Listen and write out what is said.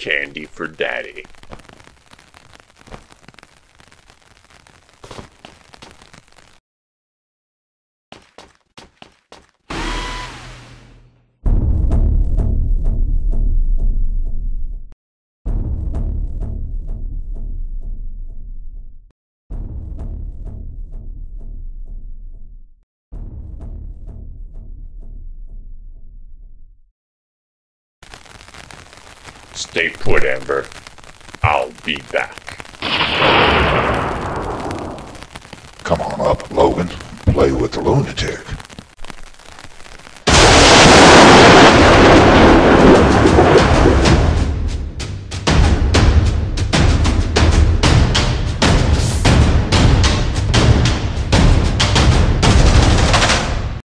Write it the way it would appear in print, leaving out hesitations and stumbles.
candy for Daddy. Stay put, Amber. I'll be back. Come on up, Logan. Play with the lunatic.